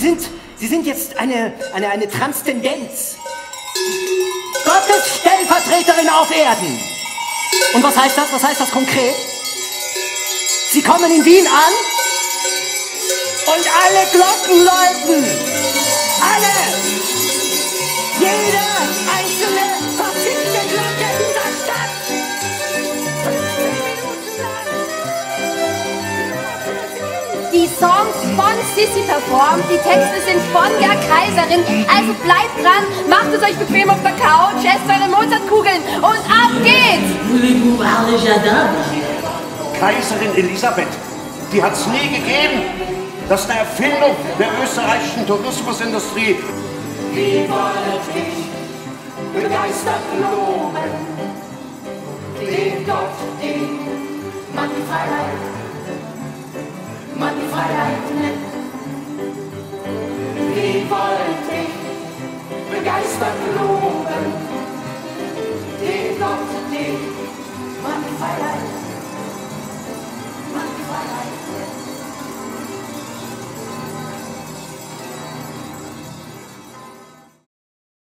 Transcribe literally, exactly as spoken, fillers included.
sind, Sie sind jetzt eine, eine, eine Transzendenz. Gottes Stellvertreterin auf Erden. Und was heißt das? Was heißt das konkret? Sie kommen in Wien an und alle Glocken läuten. Alle! Jede einzelne verfickte Glocke dieser Stadt! fünfzehn Minuten lang! Die Songs von Sissi performt, die Texte sind von der Kaiserin. Also bleibt dran, macht es euch bequem auf der Couch, esst eure Mozartkugeln und ab geht's! Kaiserin Elisabeth, die hat's nie gegeben. Das ist eine Erfindung der österreichischen Tourismusindustrie. Wie wollt ich begeistert loben, den Gott, den man die Freiheit, man die Freiheit nennt. Wie wollt ich begeistert loben, den Gott, den